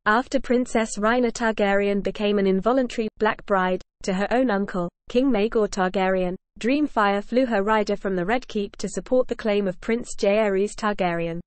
After Princess Rhaena Targaryen became an involuntary black bride to her own uncle, King Maegor Targaryen, Dreamfyre flew her rider from the Red Keep to support the claim of Prince Jaehaerys Targaryen.